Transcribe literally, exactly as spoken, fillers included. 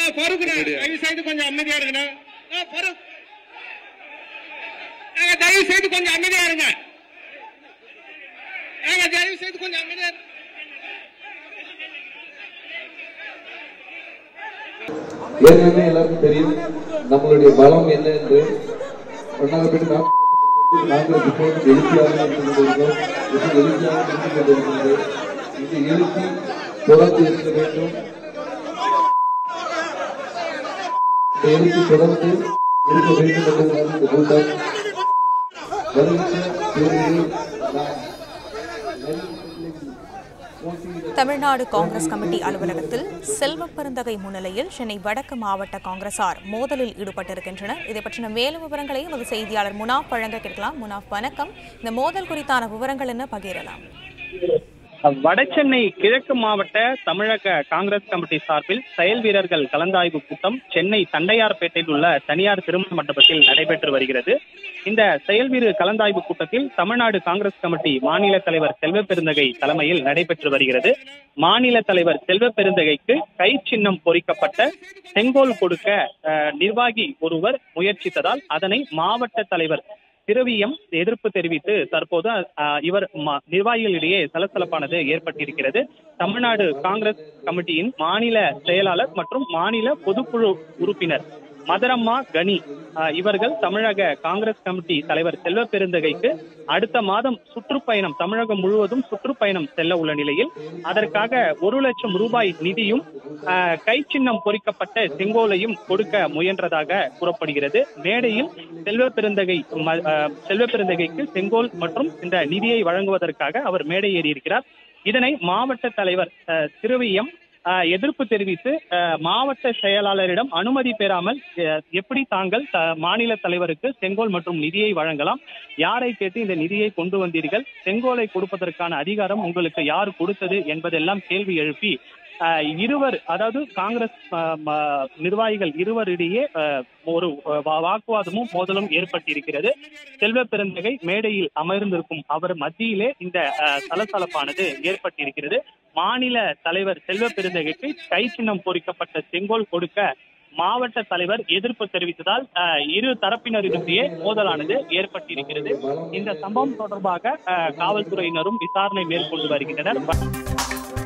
தயவு செய்து கொஞ்சம் அமைதியா இருக்கணும். தயவு செய்து கொஞ்சம் அமைதியா இருங்க. தயவு செய்து கொஞ்சம் அமைதியா இருங்க. ஏற்கனவே எல்லாருக்கும் தெரியும் நம்மளுடைய பலம் என்ன என்று. நாங்கள் இப்போது எழுச்சியாக இருக்கின்றோம். எழுச்சியாக இருக்கின்றது. இந்த எழுச்சி தொடர்ந்து இருக்க வேண்டும். இந்த எழுச்சி தொடர்ந்து இருக்க வேண்டும் என்பதுதான் இந்த கூட்டம். தமிழ்நாடு காங்கிரஸ் கமிட்டி அலுவலகத்தில் செல்வ பெருந்தகை முன்னிலையில் சென்னை வடக்கு மாவட்ட காங்கிரசார் மோதலில் ஈடுபட்டிருக்கின்றனர். இதை பற்றின மேலும் விவரங்களை நமது செய்தியாளர் முனாஃப் வழங்க கேட்கலாம். முனாஃப், வணக்கம். இந்த மோதல் குறித்தான விவரங்கள் என்ன பகிரலாம்? வடசென்னை கிழக்கு மாவட்ட தமிழக காங்கிரஸ் கமிட்டி சார்பில் செயல் வீரர்கள் கலந்தாய்வு கூட்டம் சென்னை தண்டையார்பேட்டையில் உள்ள தனியார் திருமண மண்டபத்தில் நடைபெற்று வருகிறது. இந்த செயல் வீரர் கலந்தாய்வு கூட்டத்தில் தமிழ்நாடு காங்கிரஸ் கமிட்டி மாநில தலைவர் செல்வ பெருந்தகை தலைமையில் நடைபெற்று வருகிறது. மாநில தலைவர் செல்வ பெருந்தகைக்கு கை சின்னம் பொறிக்கப்பட்ட செங்கோல் கொடுக்க நிர்வாகி ஒருவர் முயற்சித்ததால் அதனை மாவட்ட தலைவர் திரவியம் எதிர்ப்பு தெரிவித்து தற்போது இவர் நிர்வாகிகளிடையே சலசலப்பானது ஏற்பட்டிருக்கிறது. தமிழ்நாடு காங்கிரஸ் கமிட்டியின் மாநில செயலாளர் மற்றும் மாநில பொதுக்குழு உறுப்பினர் மதரம்மா கனி இவர்கள் தமிழக காங்கிரஸ் கமிட்டி தலைவர் செல்வ பெருந்தகைக்கு அடுத்த மாதம் சுற்றுப்பயணம் தமிழகம் முழுவதும் சுற்றுப்பயணம் செல்ல உள்ள நிலையில் அதற்காக ஒரு லட்சம் ரூபாய் நிதியும் கை சின்னம் பொறிக்கப்பட்ட செங்கோலையும் கொடுக்க முயன்றதாக கூறப்படுகிறது. மேடையில் செல்வ பெருந்தகை செல்வ பெருந்தகைக்கு செங்கோல் மற்றும் இந்த நிதியை வழங்குவதற்காக அவர் மேடை ஏறியிருக்கிறார். இதனை மாவட்ட தலைவர் திருவியம் எதிர்ப்பு தெரிவித்து மாவட்ட செயலாளரிடம் அனுமதி பெறாமல் எப்படி தாங்கள் மாநில தலைவருக்கு செங்கோல் மற்றும் நிதியை வழங்கலாம், யாரை கேட்டு இந்த நிதியை கொண்டு வந்தீர்கள், செங்கோலை கொடுப்பதற்கான அதிகாரம் உங்களுக்கு யார் கொடுத்தது என்பதெல்லாம் கேள்வி எழுப்பி இருவர் அதாவது காங்கிரஸ் நிர்வாகிகள் இருவரிடையே ஒரு வாக்குவாதமும் மோதலும் ஏற்பட்டிருக்கிறது. செல்வ பெருந்தகை மேடையில் அமர்ந்திருக்கும் அவர் மத்தியிலே இந்த சலசலப்பானது ஏற்பட்டிருக்கிறது. மாநில தலைவர் செல்வ பெருந்தகைக்கு கை சின்னம் பொறிக்கப்பட்ட செங்கோல் கொடுக்க மாவட்ட தலைவர் எதிர்ப்பு தெரிவித்ததால் இரு தரப்பினரிடையே மோதலானது ஏற்பட்டிருக்கிறது. இந்த சம்பவம் தொடர்பாக காவல்துறையினரும் விசாரணை மேற்கொண்டு வருகின்றனர்.